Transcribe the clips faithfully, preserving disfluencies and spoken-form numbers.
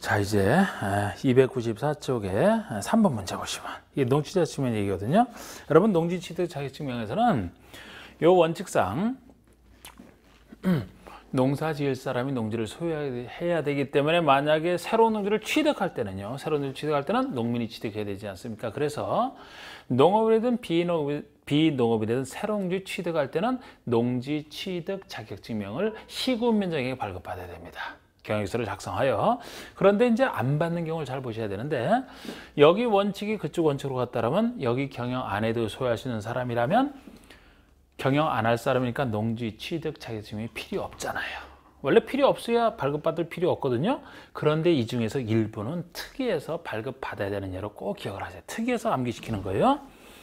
자, 이제 이백구십사 쪽에 삼 번 문제 보시면 이게 농지자격증명 얘기거든요. 여러분, 농지취득 자격증명에서는 요 원칙상 농사 지을 사람이 농지를 소유해야 되기 때문에 만약에 새로운 농지를 취득할 때는요, 새로운 농지를 취득할 때는 농민이 취득해야 되지 않습니까? 그래서 농업이든 비농업, 비농업이 되든 새로운 농지 취득할 때는 농지 취득 자격증명을 시군면적에게 발급받아야 됩니다. 경영서를 작성하여. 그런데 이제 안 받는 경우를 잘 보셔야 되는데, 여기 원칙이 그쪽 원칙으로 갔다라면 여기 경영 안 해도 소유할 수 있는 사람이라면 경영 안 할 사람이니까 농지 취득 자격증명이 필요 없잖아요. 원래 필요 없어야 발급받을 필요 없거든요. 그런데 이 중에서 일부는 특이해서 발급받아야 되는 예로 꼭 기억을 하세요. 특이해서 암기시키는 거예요.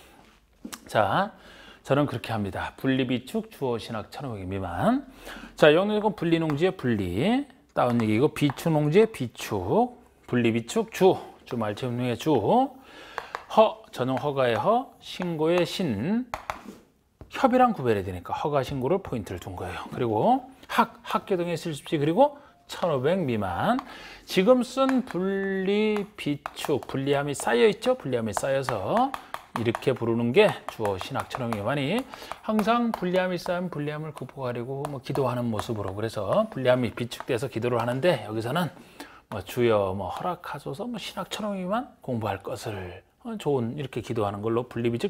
자, 저는 그렇게 합니다. 분리비축, 주어, 신학, 천오백 미만. 자, 영농지건 분리농지의 분리, 다운 얘기고, 비축농지의 비축, 분리비축, 주, 주말체육농의 주, 허, 전용 허가의 허, 신고의 신, 협의랑 구별해야 되니까 허가 신고를 포인트를 둔 거예요. 그리고 학, 학교등의 실습지, 그리고 천오백 미만. 지금 쓴 분리, 비축, 분리함이 쌓여있죠? 분리함이 쌓여서 이렇게 부르는 게 주어, 신학, 천오백 미만이 항상 분리함이 쌓이면 분리함을 극복하려고 뭐 기도하는 모습으로, 그래서 분리함이 비축돼서 기도를 하는데, 여기서는 뭐 주여 뭐 허락하소서 뭐 신학, 천오백 미만 공부할 것을 좋은 이렇게 기도하는 걸로 분리, 비축.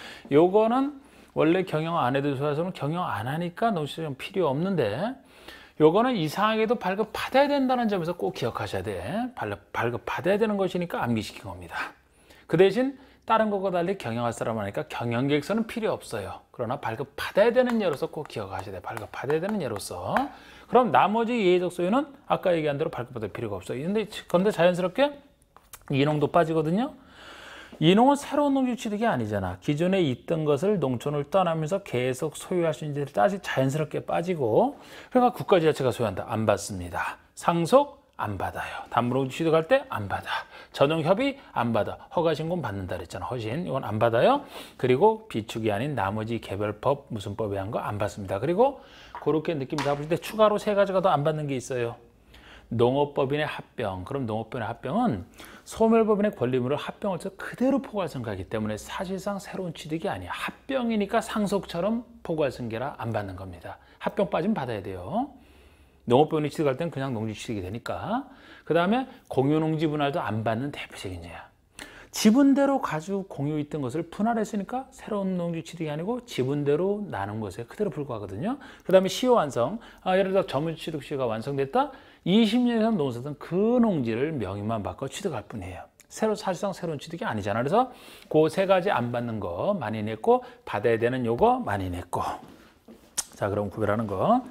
요거는 원래 경영 안 해도 소유해서는 경영 안 하니까 농지자격증명 필요 없는데, 요거는 이상하게도 발급 받아야 된다는 점에서 꼭 기억하셔야 돼. 발급 받아야 되는 것이니까 암기시킨 겁니다. 그 대신 다른 것과 달리 경영할 사람 하니까 경영계획서는 필요 없어요. 그러나 발급 받아야 되는 예로서 꼭 기억하셔야 돼. 발급 받아야 되는 예로서. 그럼 나머지 예외적 소유는 아까 얘기한 대로 발급 받을 필요가 없어요. 근데, 그런데 자연스럽게 이농도 빠지거든요. 이농은 새로운 농지 취득이 아니잖아. 기존에 있던 것을 농촌을 떠나면서 계속 소유할 수 있는지 따지 자연스럽게 빠지고, 그러니까 국가지자체가 소유한다. 안 받습니다. 상속 안 받아요. 담보농지 취득할 때 안 받아. 전용협의 안 받아. 허가신고는 받는다 그랬잖아. 허신 이건 안 받아요. 그리고 비축이 아닌 나머지 개별법 무슨 법에 한 거 안 받습니다. 그리고 그렇게 느낌 잡으실 때 추가로 세 가지가 더 안 받는 게 있어요. 농업법인의 합병. 그럼 농업법인의 합병은 소멸법인의 권리물을 합병을 해서 그대로 포괄승계하기 때문에 사실상 새로운 취득이 아니야. 합병이니까 상속처럼 포괄승계라 안 받는 겁니다. 합병 빠지면 받아야 돼요. 농업법인이 취득할 때는 그냥 농지 취득이 되니까. 그 다음에 공유농지 분할도 안 받는 대표적인 예야. 지분대로 가지고 공유 있던 것을 분할했으니까 새로운 농지 취득이 아니고 지분대로 나눈 것에 그대로 불과하거든요. 그 다음에 시효 완성. 아, 예를 들어 점유취득 시효가 완성됐다. 이십 년 이상 농사든 그 농지를 명의만 바꿔 취득할 뿐이에요. 새로 사실상 새로운 취득이 아니잖아. 그래서 그 세 가지 안 받는 거 많이 냈고, 받아야 되는 요거 많이 냈고. 자, 그럼 구별하는 거.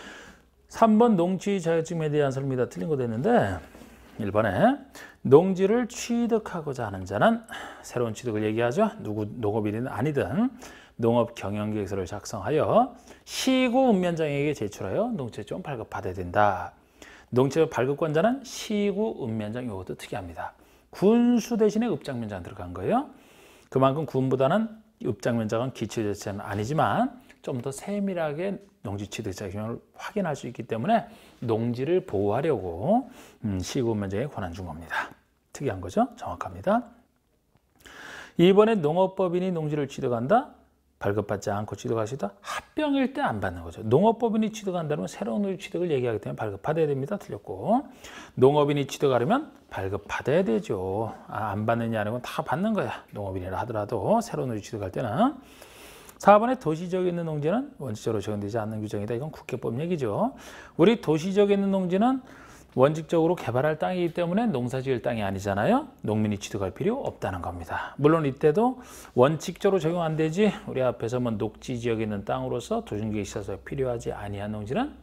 삼 번 농지 자격증명에 대한 설명이 다 틀린 거 됐는데, 일 번에 농지를 취득하고자 하는 자는 새로운 취득을 얘기하죠. 누구 농업인이든 아니든 농업 경영계획서를 작성하여 시구 읍면장에게 제출하여 농지자격증명 발급받아야 된다. 농지자격 발급권자는 시구 읍면장, 이것도 특이합니다. 군수 대신에 읍장면장 들어간 거예요. 그만큼 군보다는 읍장면장은 기초자치는 아니지만 좀 더 세밀하게 농지 취득 자격증명을 확인할 수 있기 때문에 농지를 보호하려고 음, 시구 읍면장에 권한 준 겁니다. 특이한 거죠. 정확합니다. 이번에 농업법인이 농지를 취득한다. 발급받지 않고 취득할 수 있다. 합병일 때 안 받는 거죠. 농업법인이 취득한다면 새로운 농지 취득을 얘기하기 때문에 발급받아야 됩니다. 틀렸고. 농업인이 취득하려면 발급받아야 되죠. 아, 안 받느냐 아니면 다 받는 거야. 농업인이라 하더라도 새로운 농지 취득할 때는. 사 번에 도시지역에 있는 농지는 원칙적으로 적용되지 않는 규정이다. 이건 국회법 얘기죠. 우리 도시지역에 있는 농지는 원칙적으로 개발할 땅이기 때문에 농사지을 땅이 아니잖아요. 농민이 취득할 필요 없다는 겁니다. 물론 이때도 원칙적으로 적용 안 되지, 우리 앞에서 뭐 녹지지역에 있는 땅으로서 도중계획 있어서 필요하지 아니한 농지는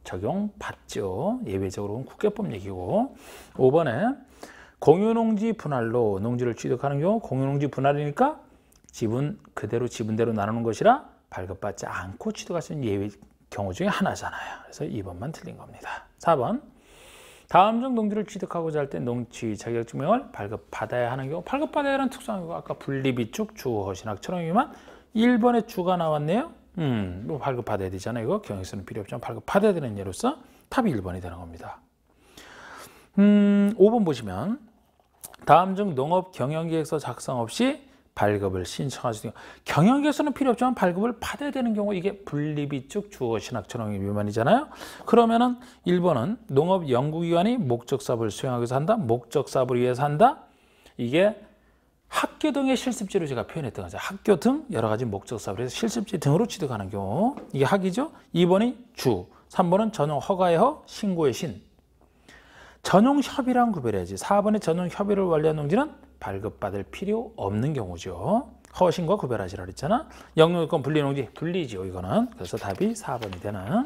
적용받죠. 예외적으로는 국회법 얘기고. 오 번에 공유농지 분할로 농지를 취득하는 경우, 공유농지 분할이니까 지분 그대로 지분대로 나누는 것이라 발급받지 않고 취득할 수 있는 예외 경우 중에 하나잖아요. 그래서 이 번만 틀린 겁니다. 사 번. 다음 중 농지를 취득하고자 할 때 농지 자격증명을 발급받아야 하는 경우, 발급받아야 하는 특수한 경우 아까 분리비축, 주호, 신학, 천오백미만 일 번에 주가 나왔네요. 음, 뭐 발급받아야 되잖아요. 이거 경영서는 필요 없지만 발급받아야 되는 예로서 답이 일 번이 되는 겁니다. 음, 오 번 보시면 다음 중 농업 경영계획서 작성 없이 발급을 신청할 수 있는 경우. 경영계획서는 필요 없지만 발급을 받아야 되는 경우 이게 분리비축 주어 신학처럼 미만이잖아요. 그러면은 일 번은 농업 연구기관이 목적 사업을 수행하기 위해서 한다. 목적 사업을 위해서 한다. 이게 학교 등의 실습지로 제가 표현했던 거죠. 학교 등 여러 가지 목적 사업을 해서 실습지 등으로 취득하는 경우. 이게 학이죠. 이 번이 주. 삼 번은 전용 허가의 허, 신고의 신. 전용 협의랑 구별해야지. 사 번에 전용 협의를 완료한 농지는 발급받을 필요 없는 경우죠. 허신과 구별하시라 그랬잖아. 영농요건 분리 농지, 분리죠 이거는. 그래서 답이 사 번이 되는.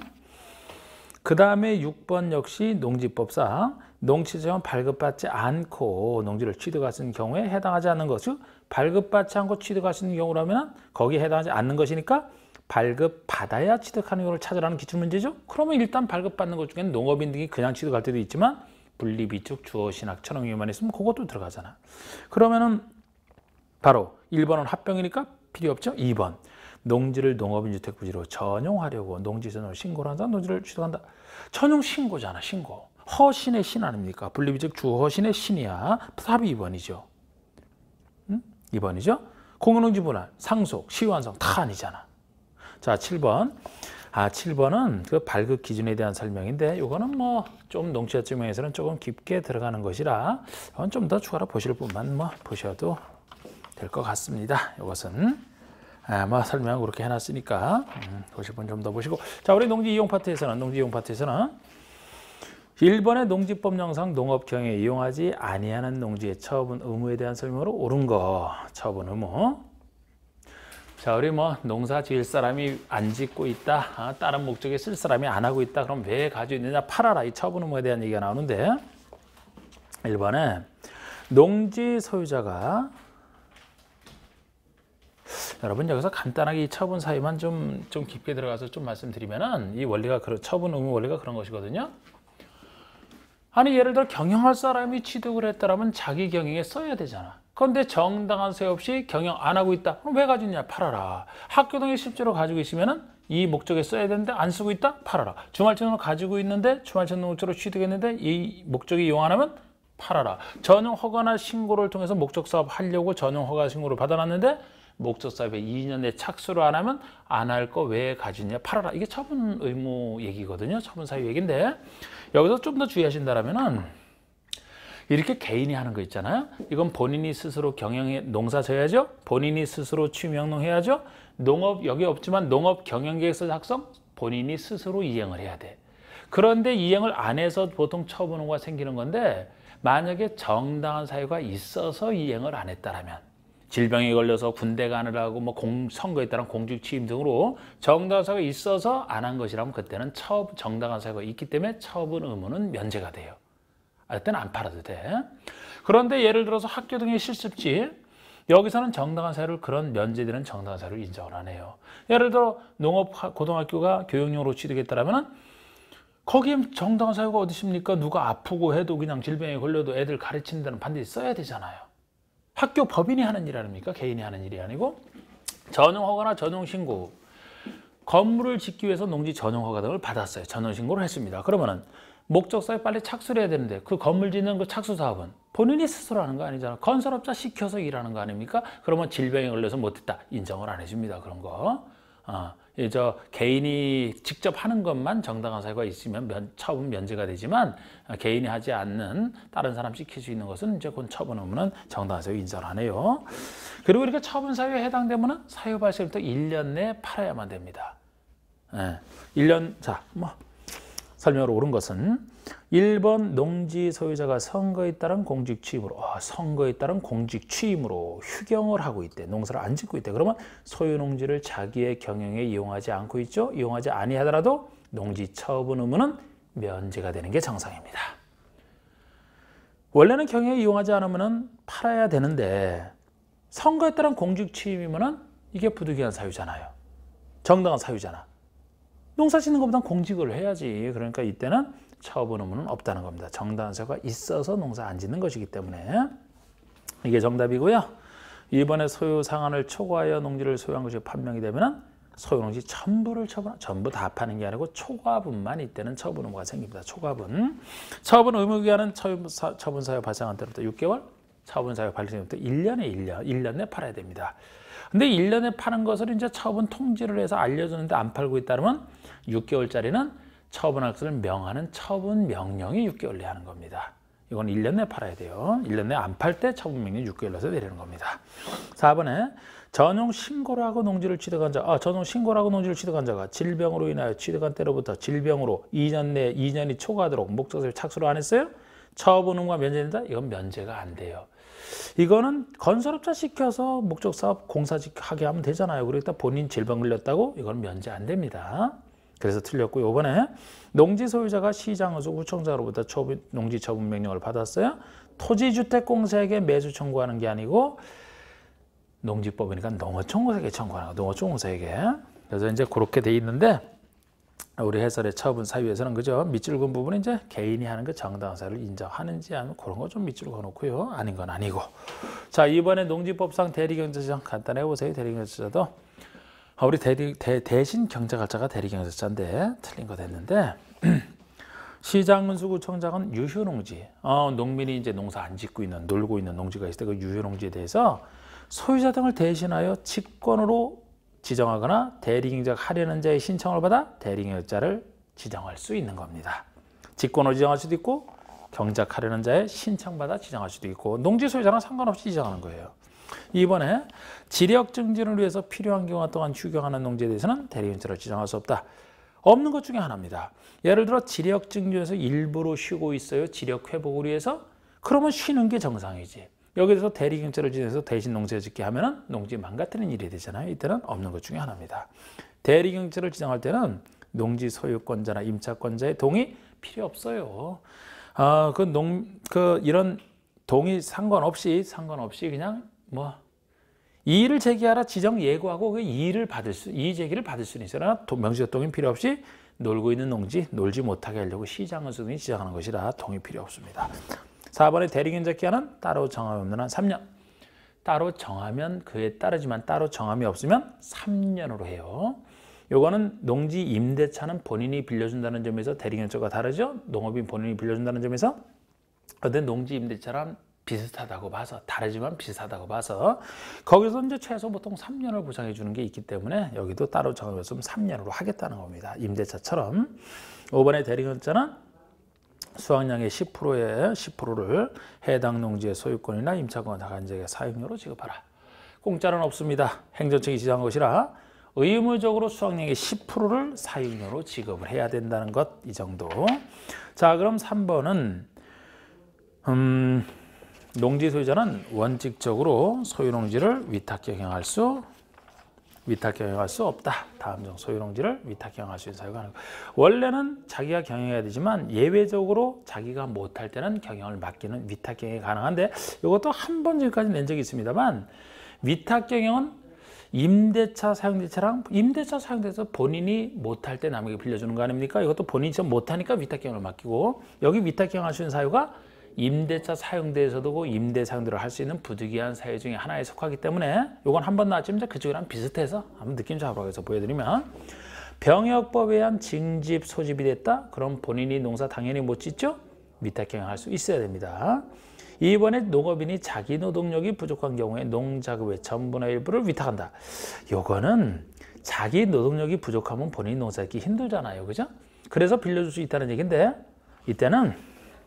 그 다음에 육 번 역시 농지법상 농지지원 발급받지 않고 농지를 취득할 수 있는 경우에 해당하지 않는 것. 즉 발급받지 않고 취득할 수 있는 경우라면 거기에 해당하지 않는 것이니까 발급받아야 취득하는 경우를 찾으라는 기출문제죠. 그러면 일단 발급받는 것 중에는 농업인 등이 그냥 취득할 때도 있지만 분리비축, 주어, 신학, 천원위만 있으면 그것도 들어가잖아. 그러면은 바로 일 번은 합병이니까 필요 없죠. 이 번 농지를 농업인 주택부지로 전용하려고 농지 전용 신고를 한다. 농지를 취득한다. 전용 신고잖아. 신고. 허신의 신 아닙니까? 분리비축 주허신의 신이야. 답이 이 번이죠. 응? 이 번이죠. 공유농지 분할, 상속, 시효환송 다 아니잖아. 자, 칠 번. 아, 칠 번은 그 발급 기준에 대한 설명인데 이거는 뭐 좀 농지자 증명에서는 조금 깊게 들어가는 것이라 좀 더 추가로 보실 분만 뭐 보셔도 될 것 같습니다. 이것은 아, 뭐 설명 그렇게 해놨으니까 음, 보실 분 좀 더 보시고. 자, 우리 농지 이용 파트에서는 농지 이용 파트에서는 일 번의 농지법 영상 농업 경영에 이용하지 아니하는 농지의 처분 의무에 대한 설명으로 옳은 거. 처분 의무. 자, 우리 뭐 농사 지을 사람이 안 짓고 있다. 아, 다른 목적에 쓸 사람이 안 하고 있다. 그럼 왜 가지고 있느냐? 팔아라. 이 처분 의무에 대한 얘기가 나오는데 일 번에 농지 소유자가 여러분 여기서 간단하게 이 처분 사유만 좀, 좀 깊게 들어가서 좀 말씀드리면은 이 원리가 그런 처분 의무 원리가 그런 것이거든요. 아니 예를 들어 경영할 사람이 취득을 했다라면 자기 경영에 써야 되잖아. 그런데 정당한 세유 없이 경영 안 하고 있다. 그럼 왜 가지고 있냐? 팔아라. 학교 등에 실제로 가지고 있으면은 이 목적에 써야 되는데 안 쓰고 있다? 팔아라. 주말천을 가지고 있는데 주말천 농지로 취득했는데 이 목적이 이용 안 하면 팔아라. 전용 허가나 신고를 통해서 목적 사업 하려고 전용 허가 신고를 받아놨는데 목적 사업에 이 년 내 착수를 안 하면 안 할 거 왜 가지고 있냐? 팔아라. 이게 처분 의무 얘기거든요. 처분 사유 얘기인데 여기서 좀 더 주의하신다라면은 이렇게 개인이 하는 거 있잖아요. 이건 본인이 스스로 경영에 농사 져야죠. 본인이 스스로 취명농해야죠. 농업 여기 없지만 농업 경영계획서 작성 본인이 스스로 이행을 해야 돼. 그런데 이행을 안 해서 보통 처분의무가 생기는 건데 만약에 정당한 사유가 있어서 이행을 안 했다라면 질병에 걸려서 군대 가느라고 뭐 공, 선거에 따른 공직 취임 등으로 정당한 사유가 있어서 안 한 것이라면 그때는 처, 정당한 사유가 있기 때문에 처분 의무는 면제가 돼요. 그때는 안 팔아도 돼. 그런데 예를 들어서 학교 등의 실습지 여기서는 정당한 사유를 그런 면제되는 정당한 사유를 인정을 안 해요. 예를 들어 농업 고등학교가 교육용으로 취득했다라면 거기에 정당한 사유가 어디 있습니까? 누가 아프고 해도 그냥 질병에 걸려도 애들 가르치는 데는 반드시 써야 되잖아요. 학교 법인이 하는 일 아닙니까? 개인이 하는 일이 아니고. 전용 허가나 전용 신고. 건물을 짓기 위해서 농지 전용 허가 등을 받았어요. 전용 신고를 했습니다. 그러면은 목적사에 빨리 착수를 해야 되는데 그 건물 짓는 그 착수 사업은 본인이 스스로 하는 거 아니잖아. 건설업자 시켜서 일하는 거 아닙니까? 그러면 질병에 걸려서 못했다. 인정을 안 해줍니다. 그런 거. 어, 저 개인이 직접 하는 것만 정당한 사유가 있으면 면, 처분 면제가 되지만 어, 개인이 하지 않는 다른 사람 시킬 수 있는 것은 이제 그 처분 의무는 정당한 사유 인정을 안 해요. 그리고 이렇게 처분 사유에 해당되면 사유 발생부터 일 년 내에 팔아야만 됩니다. 예, 일 년 자 뭐. 설명으로 옳은 것은 일 번 농지 소유자가 선거에 따른 공직 취임으로 어, 선거에 따른 공직 취임으로 휴경을 하고 있대. 농사를 안 짓고 있대. 그러면 소유 농지를 자기의 경영에 이용하지 않고 있죠. 이용하지 아니하더라도 농지 처분 의무는 면제가 되는 게 정상입니다. 원래는 경영에 이용하지 않으면 팔아야 되는데 선거에 따른 공직 취임이면 이게 부득이한 사유잖아요. 정당한 사유잖아. 농사 짓는 것보단 공직을 해야지. 그러니까 이때는 처분 의무는 없다는 겁니다. 정당한 사유가 있어서 농사 안 짓는 것이기 때문에. 이게 정답이고요. 이번에 소유 상한을 초과하여 농지를 소유한 것이 판명이 되면 소유농지 전부를 처분, 전부 다 파는 게 아니고 초과분만 이때는 처분 의무가 생깁니다. 초과분. 처분 의무기간은 처분 사유 발생한 때부터 육 개월, 처분 사유 발생부터 일 년에 일 년, 일 년 내 팔아야 됩니다. 근데 일 년에 파는 것을 이제 처분 통지를 해서 알려주는데 안 팔고 있다면 육 개월짜리는 처분할 것을 명하는 처분 명령이 육 개월 내에 하는 겁니다. 이건 일 년 내에 팔아야 돼요. 일 년 내에 안 팔 때 처분 명령이 육 개월 내에서 내리는 겁니다. 사 번에 전용 신고를 하고 농지를 취득한 자, 아, 전용 신고를 하고 농지를 취득한 자가 질병으로 인하여 취득한 때로부터 질병으로 이 년 내에 이 년이 초과하도록 목적서에 착수를 안 했어요? 처분 의무가 면제된다? 이건 면제가 안 돼요. 이거는 건설업자 시켜서 목적사업 공사하게 하면 되잖아요. 그러니까 본인 질병 걸렸다고? 이건 면제 안 됩니다. 그래서 틀렸고요. 이번에 농지 소유자가 시장의수 구청장으로부터 처분, 농지 처분 명령을 받았어요. 토지주택공사에게 매수 청구하는 게 아니고 농지법이니까 농어촌공사에게 청구하는 거, 농어촌공사에게. 그래서 이제 그렇게 돼 있는데 우리 해설의 처분 사유에서는 그죠? 밑줄 그은 부분은 이제 개인이 하는 그 정당한 사유를 인정하는지 아니면 그런 거 좀 밑줄 그어놓고요. 아닌 건 아니고. 자, 이번에 농지법상 대리경제자 간단히 해보세요. 대리경제자도 우리 대리, 대, 대신 경제갈자가 대리경제자인데 틀린 거 됐는데 시장문수구청장은 유휴농지, 어, 농민이 이제 농사 안 짓고 있는 놀고 있는 농지가 있을 때 그 유휴농지에 대해서 소유자 등을 대신하여 직권으로 지정하거나 대리경제가 하려는 자의 신청을 받아 대리경제자를 지정할 수 있는 겁니다. 직권으로 지정할 수도 있고 경작하려는 자의 신청받아 지정할 수도 있고 농지 소유자는 상관없이 지정하는 거예요. 이번에 지력 증진을 위해서 필요한 경우 동안 휴경하는 농지에 대해서는 대리경제자를 지정할 수 없다. 없는 것 중에 하나입니다. 예를 들어 지력 증진에서 일부러 쉬고 있어요. 지력 회복을 위해서. 그러면 쉬는 게 정상이지. 여기서 대리경제를 지정해서 대신 농지를 짓게 하면 농지 망가뜨리는 일이 되잖아요. 이때는 없는 것 중에 하나입니다. 대리경제를 지정할 때는 농지 소유권자나 임차권자의 동의 필요 없어요. 아, 그 농, 그 이런 동의 상관없이 상관없이 그냥 뭐 이의를 제기하라 지정 예고하고 그 이의를 받을 수 이의 제기를 받을 수는 있어요. 그러나 명시적 동의 필요 없이 놀고 있는 농지 놀지 못하게 하려고 시장을 수등이 지정하는 것이라 동의 필요 없습니다. 사 번에 대리경제 기한은 따로 정함이 없는 한 삼 년. 따로 정하면 그에 따르지만 따로 정함이 없으면 삼 년으로 해요. 요거는 농지 임대차는 본인이 빌려준다는 점에서 대리경제가 다르죠. 농업인 본인이 빌려준다는 점에서. 근데 농지 임대차랑 비슷하다고 봐서 다르지만 비슷하다고 봐서 거기서 이제 최소 보통 삼 년을 보장해 주는 게 있기 때문에 여기도 따로 정함이 없으면 삼 년으로 하겠다는 겁니다. 임대차처럼. 오 번에 대리경제는 수확량의 십 퍼센트의 십 퍼센트를 해당 농지의 소유권이나 임차권 다간제의 사용료로 지급하라. 공짜는 없습니다. 행정청이 지정한 것이라 의무적으로 수확량의 십 퍼센트를 사용료로 지급을 해야 된다는 것, 이 정도. 자, 그럼 삼 번은 음, 농지 소유자는 원칙적으로 소유농지를 위탁 경영할 수 위탁 경영할 수 없다. 다음 중 소유농지를 위탁 경영할 수 있는 사유가 아니고 원래는 자기가 경영해야 되지만 예외적으로 자기가 못할 때는 경영을 맡기는 위탁 경영이 가능한데 이것도 한 번 전까지 낸 적이 있습니다만 위탁 경영은 임대차 사용대차랑 임대차 사용대에서 본인이 못할 때 남에게 빌려주는 거 아닙니까? 이것도 본인이 좀 못하니까 위탁 경영을 맡기고 여기 위탁 경영할 수 있는 사유가 임대차 사용대에서도 그 임대 사용대로 할 수 있는 부득이한 사유 중에 하나에 속하기 때문에 이건 한 번 나왔지만 그쪽이랑 비슷해서 한번 느낌 잡으라고 해서 보여드리면 병역법에 의한 징집 소집이 됐다? 그럼 본인이 농사 당연히 못 짓죠? 위탁 경영할 수 있어야 됩니다. 이번에 농업인이 자기 노동력이 부족한 경우에 농작업의 전부나 일부를 위탁한다. 요거는 자기 노동력이 부족하면 본인이 농사 짓기 힘들잖아요. 그죠? 그래서 빌려줄 수 있다는 얘기인데 이때는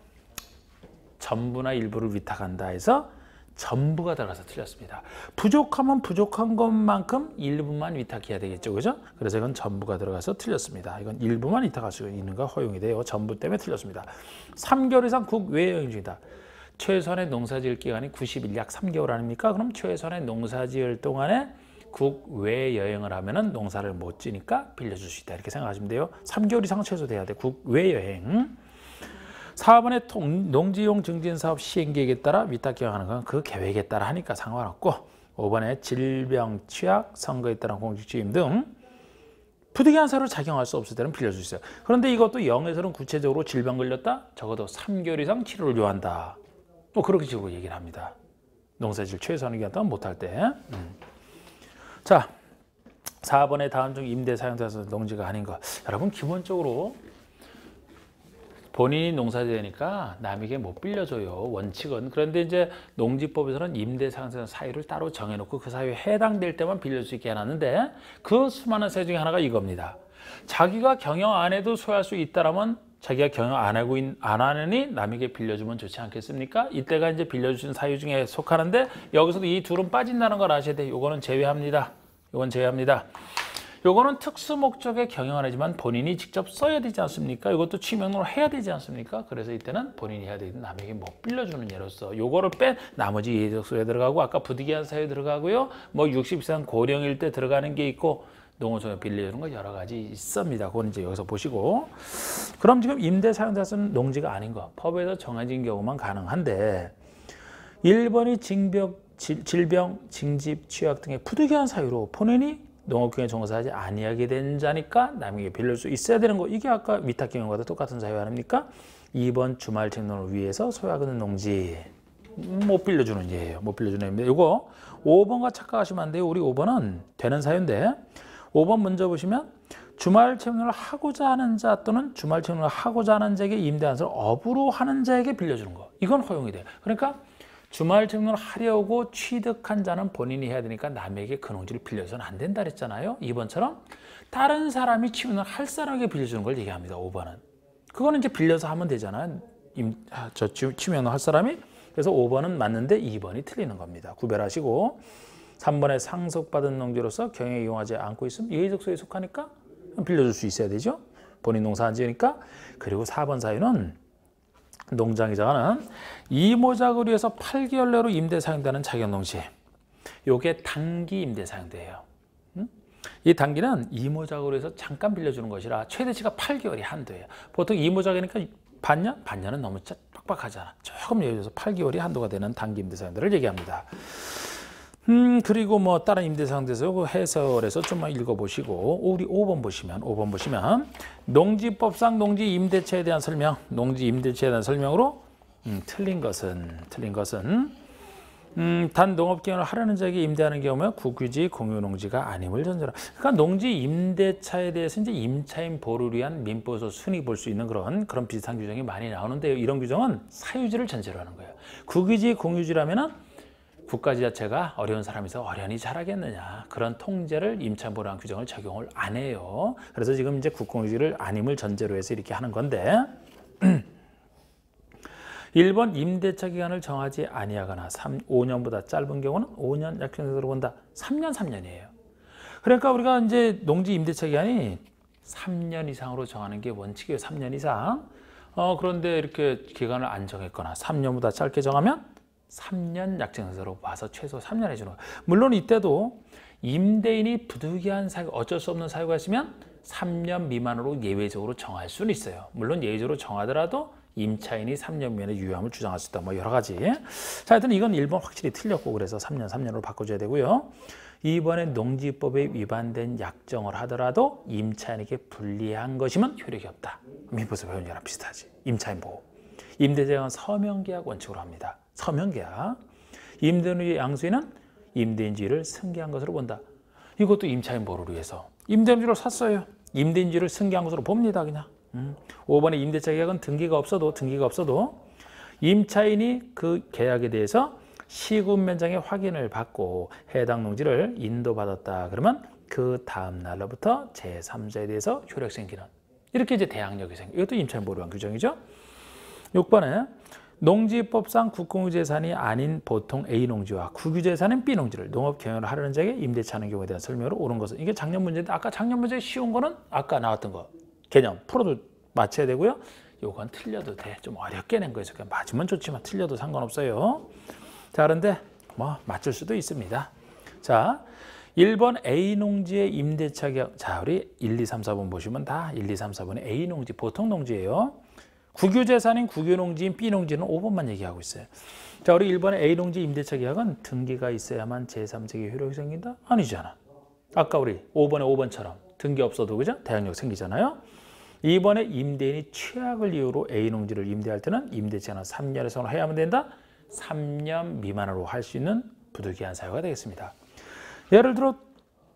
전부나 일부를 위탁한다 해서 전부가 들어가서 틀렸습니다. 부족하면 부족한 것만큼 일부만 위탁해야 되겠죠. 그죠? 그래서 이건 전부가 들어가서 틀렸습니다. 이건 일부만 위탁할 수 있는 거 허용이 돼요. 전부 때문에 틀렸습니다. 삼 개월 이상 국외 여행 중이다. 최소한의 농사지을 기간이 구십 일, 약 삼 개월 아닙니까? 그럼 최소한의 농사지을 동안에 국외 여행을 하면은 농사를 못 지니까 빌려줄 수 있다. 이렇게 생각하시면 돼요. 삼 개월 이상 최소 돼야 돼. 국외 여행. 사 번에 농지용 증진사업 시행계획에 따라 위탁 경영하는 건 그 계획에 따라 하니까 상관없고 오 번에 질병, 취약, 선거에 따른 공직주임 등 부득이한 사유를 작용할 수 없을 때는 빌려줄 수 있어요. 그런데 이것도 영에서는 구체적으로 질병 걸렸다? 적어도 삼 개월 이상 치료를 요한다. 뭐 그렇게 식으로 얘기를 합니다. 농사질 최소한의 기간 동안 못할 때. 음. 자, 사 번의 다음 중 임대 사용자에서 농지가 아닌 것. 여러분 기본적으로 본인이 농사지으니까 남에게 못 빌려줘요. 원칙은. 그런데 이제 농지법에서는 임대 사용자 사유를 따로 정해놓고 그 사유에 해당될 때만 빌릴 수 있게 해놨는데 그 수많은 사유 중에 하나가 이겁니다. 자기가 경영 안 해도 소유할 수 있다라면 자기가 경영 안 하고 있, 안 하느니 남에게 빌려주면 좋지 않겠습니까? 이때가 이제 빌려주신 사유 중에 속하는데 여기서도 이 둘은 빠진다는 걸 아셔야 돼요. 요거는 제외합니다. 요건 제외합니다. 요거는 특수 목적의 경영을 하지만 본인이 직접 써야 되지 않습니까? 이것도 취명으로 해야 되지 않습니까? 그래서 이때는 본인이 해야 되는 남에게 못 빌려주는 예로서 요거를 뺀 나머지 예외적 소유에 들어가고 아까 부득이한 사유 들어가고요. 뭐 육십 이상 고령일 때 들어가는 게 있고 농어촌에 빌려주는 거 여러 가지 있습니다. 그건 이제 여기서 보시고. 그럼 지금 임대 사용자는 농지가 아닌 거 법에서 정해진 경우만 가능한데 일 번이 징병, 질병, 징집, 취약 등의 부득이한 사유로 본인이 농업경에 종사하지 아니하게 된 자니까 남에게 빌릴 수 있어야 되는 거. 이게 아까 위탁 경영과도 똑같은 사유 아닙니까? 이 번 주말 책론을 위해서 소유하고 있는 농지 못 빌려주는 예예요. 못 빌려주는 예인데 이거 오 번과 착각하시면 안 돼요. 우리 오 번은 되는 사유인데 오 번 먼저 보시면 주말 책론을 하고자 하는 자 또는 주말 책론을 하고자 하는 자에게 임대한 것을 업으로 하는 자에게 빌려주는 거. 이건 허용이 돼요. 그러니까 주말 책론을 하려고 취득한 자는 본인이 해야 되니까 남에게 그 농지를 빌려서는 안 된다 그랬잖아요. 이 번처럼 다른 사람이 취명을 할 사람에게 빌려주는 걸 얘기합니다. 오 번은. 그거는 이제 빌려서 하면 되잖아요. 임, 아, 저 취명을 할 사람이. 그래서 오 번은 맞는데 이 번이 틀리는 겁니다. 구별하시고 삼 번에 상속받은 농지로서 경영에 이용하지 않고 있으면 예외적 소유에 속하니까 빌려줄 수 있어야 되죠. 본인 농사 안 지으니까. 그리고 사 번 사유는 농장이자는 이모작을 위해서 팔 개월 내로 임대 사용되는 자격 농지. 요게 단기 임대 사용돼요. 음? 이 단기는 이모작으로 해서 잠깐 빌려주는 것이라 최대치가 팔 개월이 한도예요. 보통 이모작이니까 반년? 반년은 너무 빡빡하잖아. 조금 예를 들어서 팔 개월이 한도가 되는 단기 임대 사용들을 얘기합니다. 음, 그리고 뭐 다른 임대사항에서 그 해설에서 좀만 읽어보시고 우리 오 번 보시면 오 번 보시면 농지법상 농지 임대차에 대한 설명, 농지 임대차에 대한 설명으로 음, 틀린 것은 틀린 것은 음, 단 농업기관을 하려는 자에게 임대하는 경우에 국유지 공유농지가 아님을 전제로. 그러니까 농지 임대차에 대해서 이제 임차인 보호를 위한 민법에서 순위 볼 수 있는 그런 그런 비슷한 규정이 많이 나오는데요. 이런 규정은 사유지를 전제로 하는 거예요. 국유지 공유지라면은 국가 지자체가 어려운 사람이 있어 어련히 잘하겠느냐. 그런 통제를 임차보호랑 규정을 적용을 안 해요. 그래서 지금 이제 국공유지를 아님을 전제로 해서 이렇게 하는 건데 일 번 임대차 기간을 정하지 아니하거나 오 년보다 짧은 경우는 오 년 약정으로 본다. 삼 년, 삼 년이에요. 그러니까 우리가 이제 농지 임대차 기간이 삼 년 이상으로 정하는 게 원칙이에요. 삼 년 이상. 어, 그런데 이렇게 기간을 안 정했거나 삼 년보다 짧게 정하면 삼 년 약정서로 봐서 최소 삼 년 해주는 거예요. 물론 이때도 임대인이 부득이한 사유, 어쩔 수 없는 사유가 있으면 삼 년 미만으로 예외적으로 정할 수는 있어요. 물론 예외적으로 정하더라도 임차인이 삼 년 미만의 유효함을 주장할 수 있다. 뭐 여러 가지. 자, 하여튼 이건 일 번 확실히 틀렸고 그래서 삼 년, 삼 년으로 바꿔줘야 되고요. 이 번에 농지법에 위반된 약정을 하더라도 임차인에게 불리한 것이면 효력이 없다. 민법에서 배운 거랑 비슷하지. 임차인 보호. 임대제한 서명계약 원칙으로 합니다. 서명계약. 임대인의 양수인은 임대인지를 승계한 것으로 본다. 이것도 임차인 보호를 위해서. 임대인지를 샀어요. 임대인지를 승계한 것으로 봅니다. 그냥. 음. 오 번에 임대차 계약은 등기가 없어도 등기가 없어도 임차인이 그 계약에 대해서 시군면장의 확인을 받고 해당 농지를 인도받았다. 그러면 그 다음 날로부터 제삼자에 대해서 효력 생기는. 이렇게 이제 대항력이 생겨. 이것도 임차인 보호를 위한 규정이죠. 육 번에 농지법상 국공유재산이 아닌 보통 A농지와 국유재산인 B농지를 농업 경영을 하려는 자에게 임대차하는 경우에 대한 설명으로 옳은 것은 이게 작년 문제인데 아까 작년 문제 쉬운 거는 아까 나왔던 거 개념 풀어도 맞춰야 되고요. 요건 틀려도 돼. 좀 어렵게 낸 거에서 그냥 맞으면 좋지만 틀려도 상관없어요. 자, 그런데 뭐 맞출 수도 있습니다. 자, 일 번 A농지의 임대차 계약. 자, 우리 일, 이, 삼, 사 번 보시면 다 일, 이, 삼, 사 번이 A농지 보통 농지예요. 국유재산인 국유농지인 B농지는 오 번만 얘기하고 있어요. 자, 우리 일 번에 A농지 임대차 계약은 등기가 있어야만 제삼자의 효력이 생긴다? 아니잖아. 아까 우리 오 번에 오 번처럼 등기 없어도 그죠? 대항력 생기잖아요. 이 번에 임대인이 최악을 이유로 A농지를 임대할 때는 임대차는 삼 년에서는 해야만 된다? 삼 년 미만으로 할 수 있는 부득이한 사유가 되겠습니다. 예를 들어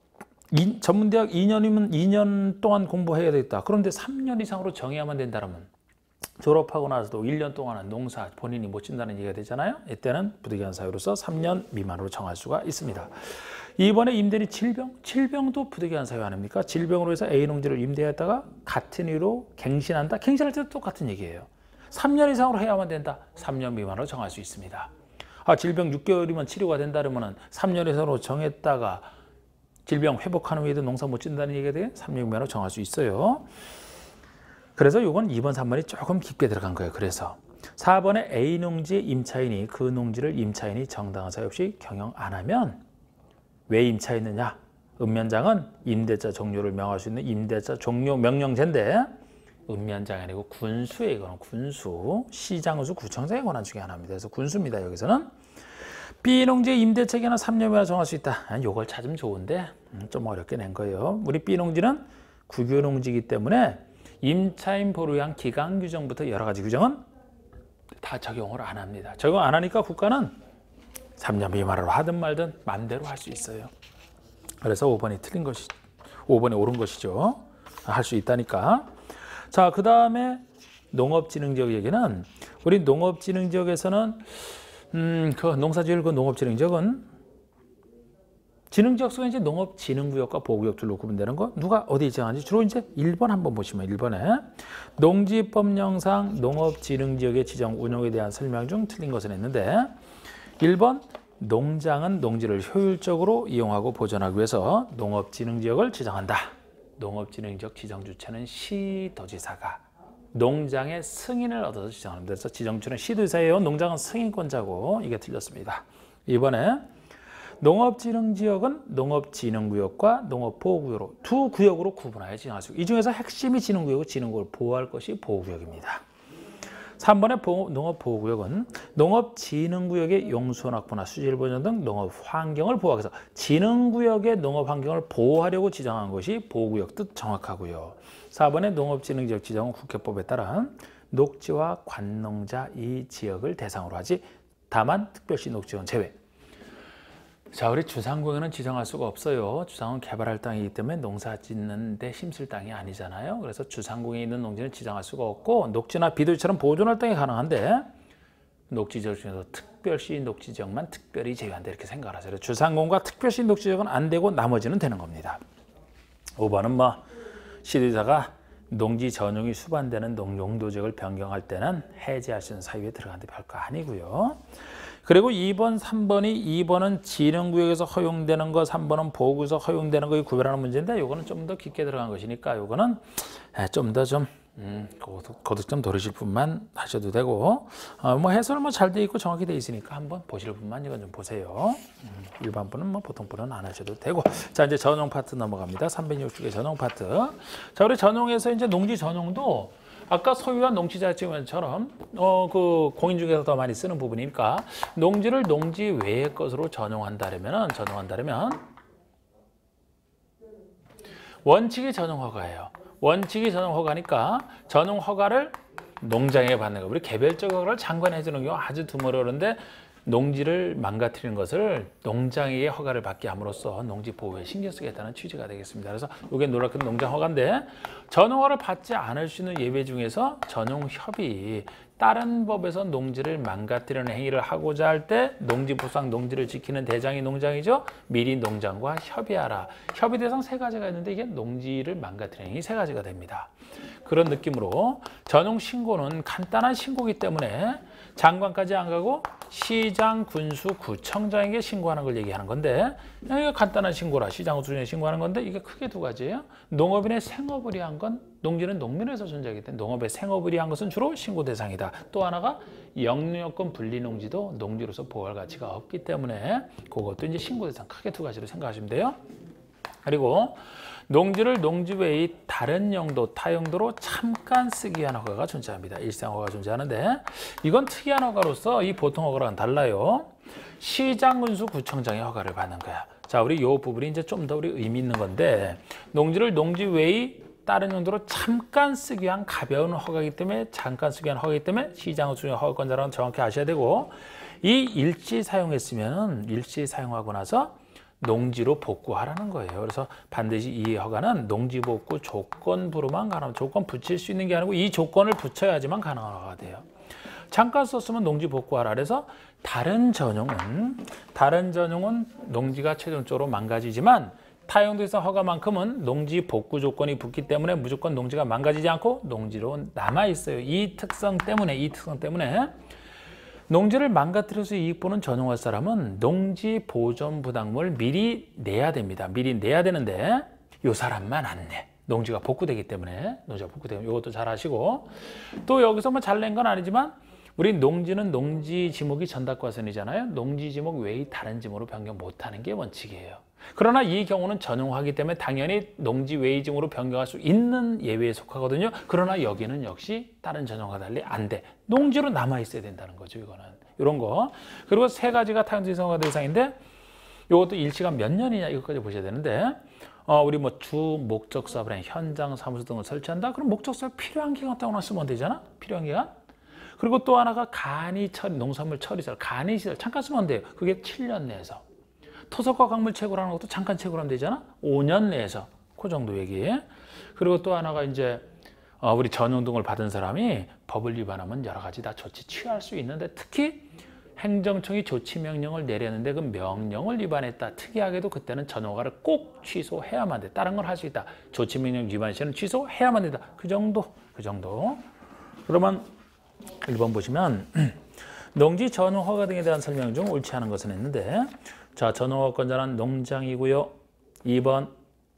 이, 전문대학 이 년이면 이 년 동안 공부해야 되겠다. 그런데 삼 년 이상으로 정해야만 된다면 졸업하고 나서도 일 년 동안은 농사 본인이 못 진다는 얘기가 되잖아요. 이때는 부득이한 사유로서 삼 년 미만으로 정할 수가 있습니다. 이번에 임대인이 질병, 질병도 부득이한 사유 아닙니까? 질병으로 해서 A 농지를 임대했다가 같은 이유로 갱신한다. 갱신할 때도 똑같은 얘기예요. 삼 년 이상으로 해야만 된다. 삼 년 미만으로 정할 수 있습니다. 아, 질병 육 개월이면 치료가 된다 그러면 삼 년 이상으로 정했다가 질병 회복하는 후에도 농사 못 짓는다는 얘기가 돼 삼 년 미만으로 정할 수 있어요. 그래서 이건 이 번, 삼 번이 조금 깊게 들어간 거예요. 그래서 사 번에 A 농지 임차인이 그 농지를 임차인이 정당한 사유 없이 경영 안 하면 왜 임차했느냐? 읍면장은 임대차 종료를 명할 수 있는 임대차 종료 명령제인데 읍면장이 아니고 군수에 이거는 군수, 시장군수, 구청장에 관한 중에 하나입니다. 그래서 군수입니다. 여기서는 B 농지 임대차 기간은 삼 년이나 정할 수 있다. 이걸 찾으면 좋은데 좀 어렵게 낸 거예요. 우리 B 농지는 국유 농지이기 때문에 임차인 보류한 기간 규정부터 여러 가지 규정은 다 적용을 안 합니다. 적용 안 하니까 국가는 삼 년 미만으로 하든 말든 마음대로 할 수 있어요. 그래서 오 번이 틀린 것이, 오 번이 옳은 것이죠. 할 수 있다니까. 자, 그 다음에 농업진흥지역 얘기는 우리 농업진흥지역에서는 음, 그 농사지을 그 농업진흥지역은 진흥지역 속에 이제 농업진흥구역과 보호구역 둘로 구분되는 거 누가 어디 지정하는지 주로 이제 일 번 한번 보시면 일 번에 농지법령상 농업진흥지역의 지정 운용에 대한 설명 중 틀린 것은 했는데 일 번 농장은 농지를 효율적으로 이용하고 보존하기 위해서 농업진흥지역을 지정한다. 농업진흥지역 지정 주체는 시도지사가 농장의 승인을 얻어서 지정합니다. 그래서 지정주는 시도지사예요. 농장은 승인권자고 이게 틀렸습니다. 이번에 농업진흥지역은 농업진흥구역과 농업보호구역으로 두 구역으로 구분하여 지정할 수 있고 이 중에서 핵심이 진흥구역이고 진흥구역을 보호할 것이 보호구역입니다. 삼 번의 농업보호구역은 농업진흥구역의 용수원 확보나 수질 보존 등 농업환경을 보호하기 위해서 진흥구역의 농업환경을 보호하려고 지정한 것이 보호구역 뜻 정확하고요. 사 번의 농업진흥지역 지정은 국회법에 따라 녹지와 관농자 이 지역을 대상으로 하지 다만 특별시 녹지원 제외. 자, 우리 주상공에는 지정할 수가 없어요. 주상은 개발할 땅이기 때문에 농사 짓는 데 힘쓸 땅이 아니잖아요. 그래서 주상공에 있는 농지는 지정할 수가 없고 녹지나 비도지처럼 보존할 땅이 가능한데 녹지지역 중에서 특별시 녹지지역만 특별히 제외한다 이렇게 생각을 하세요. 주상공과 특별시 녹지지역은 안 되고 나머지는 되는 겁니다. 오 번은 뭐 시도지사가 농지 전용이 수반되는 농용도지역을 변경할 때는 해제할 수 있는 사유에 들어가는데 별거 아니고요. 그리고 이 번, 삼 번이 이 번은 진흥구역에서 허용되는 거, 삼 번은 보호구에서 허용되는 거에 구별하는 문제인데 이거는 좀 더 깊게 들어간 것이니까 이거는 좀 더 좀 음, 거듭 좀 돌으실 분만 하셔도 되고 어, 뭐 해설 뭐 잘 돼 있고 정확히 돼 있으니까 한번 보실 분만 이건 좀 보세요. 음, 일반 분은 뭐 보통 분은 안 하셔도 되고 자 이제 전용 파트 넘어갑니다. 삼백육십 개 전용 파트. 자 우리 전용에서 이제 농지 전용도 아까 소유한 농지자치원처럼 어, 그 공인 중에서 더 많이 쓰는 부분이니까 농지를 농지 외의 것으로 전용한다면 전용한다면 원칙이 전용 허가예요. 원칙이 전용 허가니까 전용 허가를 농장에 받는 거. 우리 개별적 허가를 장관이 해주는 경우 아주 드물었는데 농지를 망가뜨리는 것을 농장에게 허가를 받게 함으로써 농지 보호에 신경 쓰겠다는 취지가 되겠습니다. 그래서 이게 놀랍게도 농장 허가인데 전용 허가를 받지 않을 수 있는 예외 중에서 전용 협의 다른 법에서 농지를 망가뜨리는 행위를 하고자 할 때 농지부상 농지를 지키는 대상이 농장이죠. 미리 농장과 협의하라. 협의 대상 세 가지가 있는데 이게 농지를 망가뜨리는 행위 세 가지가 됩니다. 그런 느낌으로 전용 신고는 간단한 신고이기 때문에 장관까지 안 가고 시장, 군수, 구청장에게 신고하는 걸 얘기하는 건데 이게 간단한 신고라 시장, 군수에 신고하는 건데 이게 크게 두 가지예요. 농업인의 생업을 위한 건 농지는 농민에서 존재하기 때문에 농업의 생업을 위한 것은 주로 신고 대상이다. 또 하나가 영유권 분리 농지도 농지로서 보호할 가치가 없기 때문에 그것도 이제 신고 대상 크게 두 가지로 생각하시면 돼요. 그리고 농지를 농지 외의 다른 용도, 타용도로 잠깐 쓰기 위한 허가가 존재합니다. 일상 허가가 존재하는데 이건 특이한 허가로서 이 보통 허가랑은 달라요. 시장, 군수, 구청장의 허가를 받는 거야. 자, 우리 이 부분이 이제 좀 더 우리 의미 있는 건데 농지를 농지 외의 다른 용도로 잠깐 쓰기 위한 가벼운 허가이기 때문에 잠깐 쓰기 위한 허가이기 때문에 시장, 군수의 허가권자라는 정확히 아셔야 되고 이 일시 사용했으면 일시 사용하고 나서 농지로 복구하라는 거예요. 그래서 반드시 이 허가는 농지 복구 조건부로만 가능, 조건 붙일 수 있는 게 아니고 이 조건을 붙여야지만 가능한 허가가 돼요. 잠깐 썼으면 농지 복구하라. 그래서 다른 전용은 다른 전용은 농지가 최종적으로 망가지지만 타용대상 허가만큼은 농지 복구 조건이 붙기 때문에 무조건 농지가 망가지지 않고 농지로 남아 있어요. 이 특성 때문에 이 특성 때문에 농지를 망가뜨려서 이익 보는 전용할 사람은 농지 보존 부담금을 미리 내야 됩니다. 미리 내야 되는데 이 사람만 안 내. 농지가 복구되기 때문에 농지가 복구되면 이것도 잘 아시고 또 여기서 뭐 잘 낸 건 아니지만 우리 농지는 농지 지목이 전담과선이잖아요. 농지 지목 외의 다른 지목으로 변경 못하는 게 원칙이에요. 그러나 이 경우는 전용하기 때문에 당연히 농지 외의 지목으로 변경할 수 있는 예외에 속하거든요. 그러나 여기는 역시 다른 전용과 달리 안 돼. 농지로 남아 있어야 된다는 거죠. 이거는 이런 거. 그리고 세 가지가 타용대상 허가 대상인데 이것도 일치가 몇 년이냐 이것까지 보셔야 되는데 어, 우리 뭐 주 목적 사업에 현장 사무소 등을 설치한다. 그럼 목적 사업 필요한 기간 동안 쓰면 되잖아. 필요한 기간. 그리고 또 하나가 간이 처리, 농산물 처리시설, 간이 시설 잠깐 쓰면 안 돼요. 그게 칠 년 내에서. 토속과 광물 채굴하는 것도 잠깐 채굴하면 되잖아. 오 년 내에서. 그 정도 얘기. 그리고 또 하나가 이제 어, 우리 전용 등을 받은 사람이 법을 위반하면 여러 가지 다 조치 취할 수 있는데 특히 행정청이 조치 명령을 내렸는데 그 명령을 위반했다. 특이하게도 그때는 전용허가를 꼭 취소해야만 돼. 다른 걸 할 수 있다. 조치 명령 위반 시에는 취소해야만 된다. 그 정도. 그 정도. 그러면 일 번 보시면 농지 전용 허가 등에 대한 설명 중 옳지 않은 것은 있는데 자, 전용 허가권자는 농장이고요. 이 번,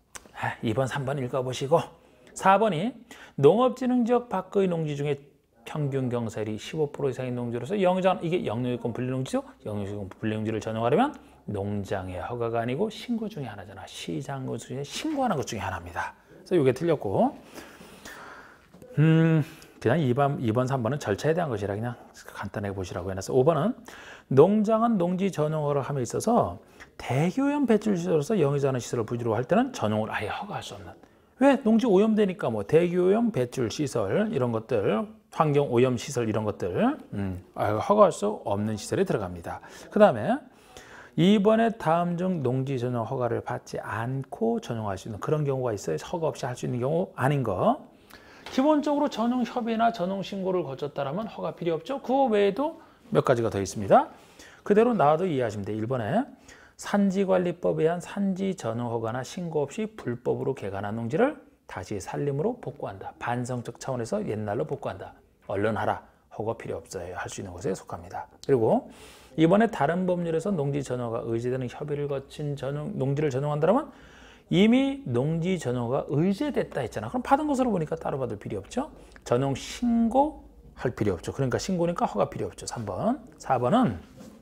이 번, 삼 번 읽어보시고 사 번이 농업진흥지역 밖의 농지 중에 평균 경사율이 십오 퍼센트 이상인 농지로서 영장, 이게 영농유권 분리농지죠? 영농유권 분리농지를 전용하려면 농장의 허가가 아니고 신고 중에 하나잖아. 시장 중에 신고하는 것 중에 하나입니다. 그래서 이게 틀렸고 음, 그냥 이 번, 이 번, 삼 번은 절차에 대한 것이라 그냥 간단하게 보시라고 해놨어. 오 번은 농장은 농지 전용허가를 함에 있어서 대기오염 배출 시설로서 영위자는 시설을 부지로 할 때는 전용을 아예 허가할 수 없는. 왜? 농지 오염되니까 뭐 대기오염 배출 시설 이런 것들, 환경 오염 시설 이런 것들 음, 허가할 수 없는 시설에 들어갑니다. 그 다음에 이번에 다음 중 농지 전용 허가를 받지 않고 전용할 수 있는 그런 경우가 있어요. 허가 없이 할 수 있는 경우 아닌 거. 기본적으로 전용 협의나 전용 신고를 거쳤다라면 허가 필요 없죠. 그 외에도 몇 가지가 더 있습니다. 그대로 나와도 이해하시면 돼요. 일 번에 산지관리법에 의한 산지 전용 허가나 신고 없이 불법으로 개간한 농지를 다시 산림으로 복구한다. 반성적 차원에서 옛날로 복구한다. 얼른 하라. 허가 필요 없어요. 할 수 있는 것에 속합니다. 그리고 이번에 다른 법률에서 농지 전용허가 의제되는 협의를 거친 전용, 농지를 전용한다면 이미 농지 전용허가 의제됐다 했잖아. 그럼 받은 것으로 보니까 따로 받을 필요 없죠. 전용 신고할 필요 없죠. 그러니까 신고니까 허가 필요 없죠. 삼 번. 사 번은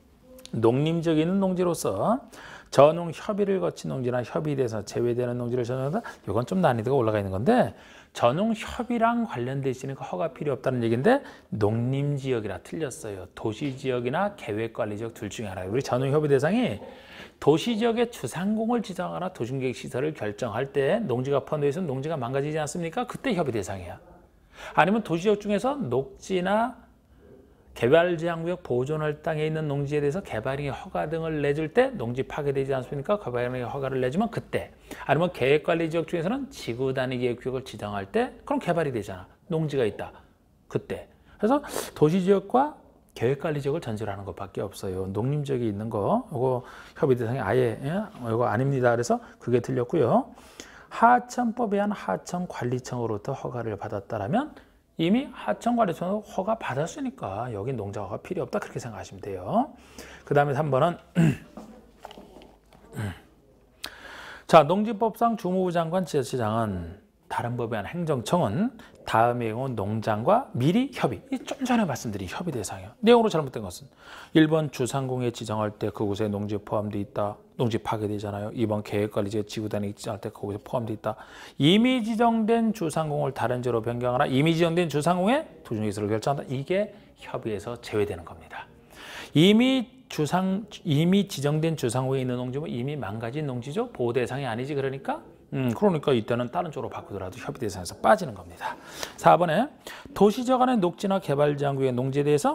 농림지역에 있는 농지로서 전용 협의를 거친 농지나 협의 대상 제외되는 농지를 전용한다. 이건 좀 난이도가 올라가 있는 건데 전용 협의랑 관련돼 있으니까 허가 필요 없다는 얘기인데 농림지역이라 틀렸어요. 도시지역이나 계획관리지역 둘 중에 하나예요. 우리 전용 협의 대상이 도시지역의 주상공을 지정하거나 도심계획 시설을 결정할 때 농지가 포함되어 있으면 농지가 망가지지 않습니까? 그때 협의 대상이야. 아니면 도시지역 중에서 녹지나 개발제한구역 보존할 땅에 있는 농지에 대해서 개발행위 허가 등을 내줄 때 농지 파괴되지 않습니까? 개발행위 허가를 내주면 그때. 아니면 계획관리지역 중에서는 지구단위 계획구역을 지정할 때 그럼 개발이 되잖아. 농지가 있다. 그때. 그래서 도시지역과 계획관리지역을 전제하는 것밖에 없어요. 농림지역이 있는 거, 이거 협의 대상이 아예 이거 아닙니다. 그래서 그게 틀렸고요. 하천법에 의한 하천관리청으로부터 허가를 받았다라면 이미 하천관리청으로 허가 받았으니까 여기 농장허가 필요 없다. 그렇게 생각하시면 돼요. 그 다음에 삼 번은 자, 농지법상 주무부 장관, 지자체장은 다른 법에 의한 행정청은 다음의 경우 농장과 미리 협의. 이 좀 전에 말씀드린 협의 대상이에요. 내용으로 잘못된 것은 일 번 주상공에 지정할 때 그곳에 농지 포함되어 있다. 농지 파괴되잖아요. 이 번 계획관리지역 지구단위 지정할 때 그곳에 포함되어 있다. 이미 지정된 주상공을 다른 지로 변경하나 이미 지정된 주상공에 도중기술을 결정한다. 이게 협의에서 제외되는 겁니다. 이미 주상 이미 지정된 주상공에 있는 농지면 이미 망가진 농지죠. 보호 대상이 아니지. 그러니까 음, 그러니까 이때는 다른 쪽으로 바꾸더라도 협의 대상에서 빠지는 겁니다. 사 번에 도시지역 안의 녹지나 개발제한구역의 농지에 대해서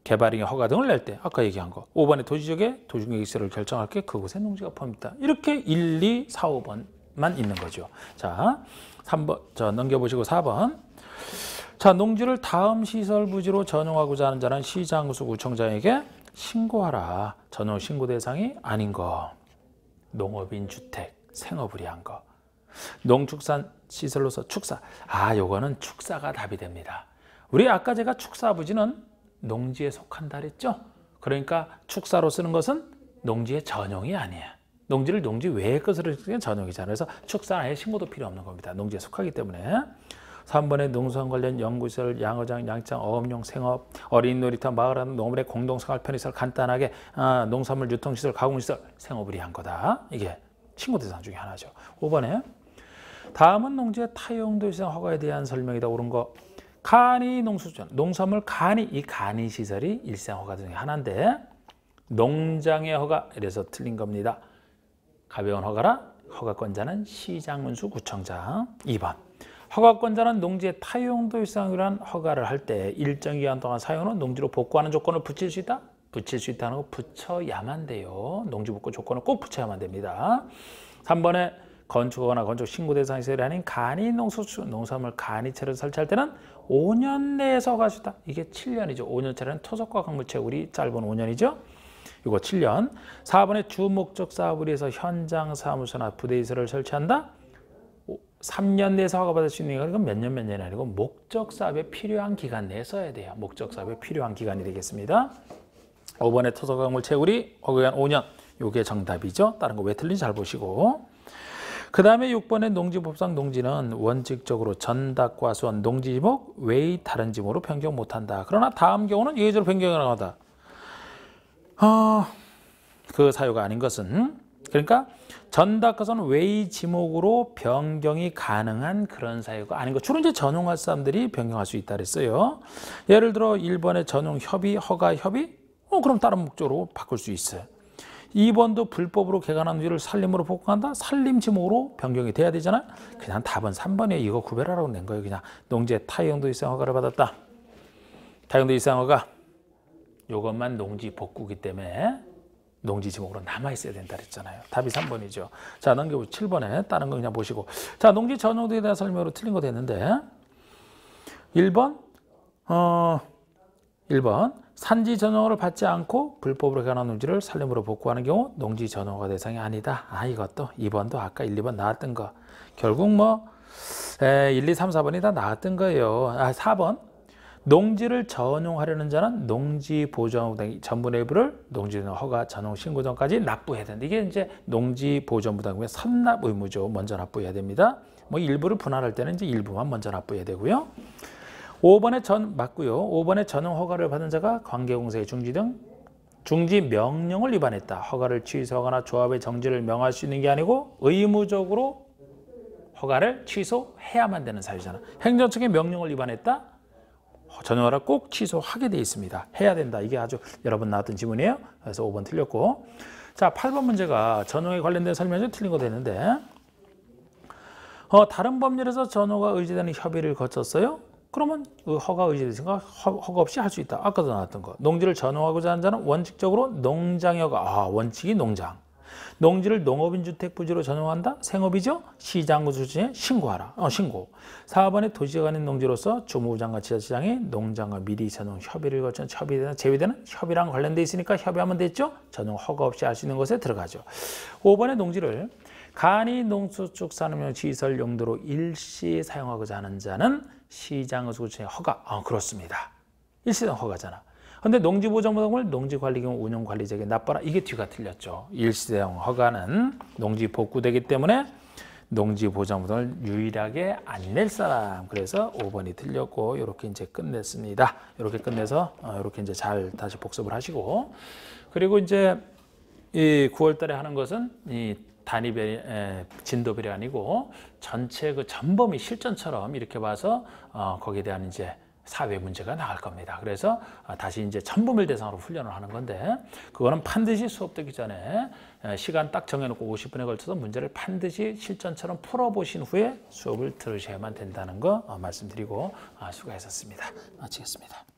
개발행위 허가 등을 낼 때 아까 얘기한 거 오 번에 도지역의 도중계획서를 결정할 게 그곳에 농지가 포함있다. 이렇게 일, 이, 사, 오 번만 있는 거죠. 자, 삼 번 자 넘겨보시고 사 번 자, 농지를 다음 시설 부지로 전용하고자 하는 자는 시장수 구청장에게 신고하라. 전용 신고 대상이 아닌 거, 농업인 주택, 생업을 위한 거, 농축산 시설로서 축사. 아, 요거는 축사가 답이 됩니다. 우리 아까 제가 축사 부지는 농지에 속한다 그랬죠? 그러니까 축사로 쓰는 것은 농지의 전용이 아니에요. 농지를 농지 외의 것으로 쓰는 게 전용이잖아요. 그래서 축사는 아예 신고도 필요 없는 겁니다. 농지에 속하기 때문에. 삼 번에 농수산 관련 연구시설, 양어장, 양장, 어업용, 생업, 어린 놀이터, 마을하는 농업의 공동생활 편의시설, 간단하게 아, 농산물 유통시설, 가공시설, 생업을 위한 거다. 이게 신고 대상 중에 하나죠. 오 번에 다음은 농지의 타용도 시설 허가에 대한 설명이다. 옳은 거. 간이 농수산, 농산물 간이 이 간이 시설이 일상 허가 중에 하나인데 농장의 허가 이래서 틀린 겁니다. 가벼운 허가라 허가권자는 시장군수 구청장. 이 번 허가권자는 농지의 타용도 일상이란 허가를 할 때 일정 기간 동안 사용은 농지로 복구하는 조건을 붙일 수 있다? 붙일 수 있다는 거 붙여야만 돼요. 농지 복구 조건을 꼭 붙여야만 됩니다. 삼 번에 건축하거나 건축 신고 대상 시설이 아닌 간이 농수, 농산물 간이체를 설치할 때는 오 년 내에서 허가할 수 있다. 이게 칠 년이죠. 오 년짜리는 토속과 강물 채굴이 짧은 오 년이죠. 이거 칠 년. 사 번에 주목적 사업을 위해서 현장 사무소나 부대시설을 설치한다. 삼 년 내에서 허가받을 수 있는 건 몇 년 몇 년이 아니고 목적 사업에 필요한 기간 내에 써야 돼요. 목적 사업에 필요한 기간이 되겠습니다. 오 번에 토속 강물 채굴이 허가기간 오 년. 이게 정답이죠. 다른 거 왜 틀린지 잘 보시고. 그 다음에 육 번의 농지법상 농지는 원칙적으로 전닭과 수원, 농지지목 외의 다른 지목으로 변경 못한다. 그러나 다음 경우는 예외적으로 변경을 하다. 어, 그 사유가 아닌 것은 그러니까 전닭과 수원 외의 지목으로 변경이 가능한 그런 사유가 아닌 것. 주로 이제 전용할 사람들이 변경할 수 있다 그랬어요. 예를 들어 일 번의 전용 협의, 허가 협의, 어, 그럼 다른 목적으로 바꿀 수 있어요. 이 번도 불법으로 개간한 위를 산림으로 복구한다? 산림 지목으로 변경이 돼야 되잖아요. 그냥 답은 삼 번에 이거 구별하라고 낸 거예요. 그냥 농지의 타용도 이상 허가를 받았다. 타용도 이상 허가. 이것만 농지 복구기 때문에 농지 지목으로 남아있어야 된다 그랬잖아요. 답이 삼 번이죠. 자, 넘겨보시고 칠 번에 다른 거 그냥 보시고. 자, 농지 전용도에 대한 설명으로 틀린 거 됐는데 일 번 어, 일 번 산지 전용을 받지 않고 불법으로 개간한 농지를 산림으로 복구하는 경우 농지 전용허가 대상이 아니다. 아, 이것도 이 번도 아까 일, 이 번 나왔던 거. 결국 뭐 에, 일, 이, 삼, 사 번이 다 나왔던 거예요. 아, 사 번 농지를 전용하려는 자는 농지보존 전부 내부를 농지는 허가 전용 신고 전까지 납부해야 된다. 이게 이제 농지보존부담금의 선납 의무죠. 먼저 납부해야 됩니다. 뭐 일부를 분할할 때는 이제 일부만 먼저 납부해야 되고요. 오 번에 전 맞고요. 오 번에 전용 허가를 받은 자가 관계공사의 중지 등 중지 명령을 위반했다. 허가를 취소하거나 조합의 정지를 명할 수 있는 게 아니고 의무적으로 허가를 취소해야만 되는 사유잖아. 행정청의 명령을 위반했다. 전용 허가를 꼭 취소하게 돼 있습니다. 해야 된다. 이게 아주 여러 번 나왔던 지문이에요. 그래서 오 번 틀렸고. 자, 팔 번 문제가 전용에 관련된 설명이 틀린 거 되는데 어, 다른 법률에서 전용과 의제되는 협의를 거쳤어요. 그러면 허가 의제되니까 허가 없이 할 수 있다. 아까도 나왔던 거. 농지를 전용하고자 하는 자는 원칙적으로 농장의 허가. 아, 원칙이 농장. 농지를 농업인 주택 부지로 전용한다. 생업이죠. 시장구 수준에 신고하라. 어, 신고. 사 번에 도시가 아닌 농지로서 주무부장과 지자체장이 농장과 미리 전용 협의를 거쳐 협의되는 제외되는 협의랑 관련돼 있으니까 협의하면 됐죠. 전용 허가 없이 할 수 있는 것에 들어가죠. 오 번에 농지를 간이 농수축산업용 시설 용도로 일시 사용하고자 하는 자는 시장 수구청의 허가. 아, 그렇습니다. 일시당 허가잖아. 근데 농지보존부담금을 농지관리경 운영관리자에게 납부하라. 이게 뒤가 틀렸죠. 일시대용 허가는 농지 복구되기 때문에 농지보존부담을 유일하게 안 낼 사람. 그래서 오 번이 틀렸고 이렇게 이제 끝냈습니다. 이렇게 끝내서 이렇게 이제 잘 다시 복습을 하시고 그리고 이제 이 구월 달에 하는 것은 이 단위별 진도별이 아니고 전체 그 전범위 실전처럼 이렇게 봐서 어, 거기에 대한 이제 사회 문제가 나갈 겁니다. 그래서 다시 이제 전범일 대상으로 훈련을 하는 건데 그거는 반드시 수업 듣기 전에 시간 딱 정해놓고 오십 분에 걸쳐서 문제를 반드시 실전처럼 풀어보신 후에 수업을 들으셔야만 된다는 거 말씀드리고 수고하셨습니다. 마치겠습니다.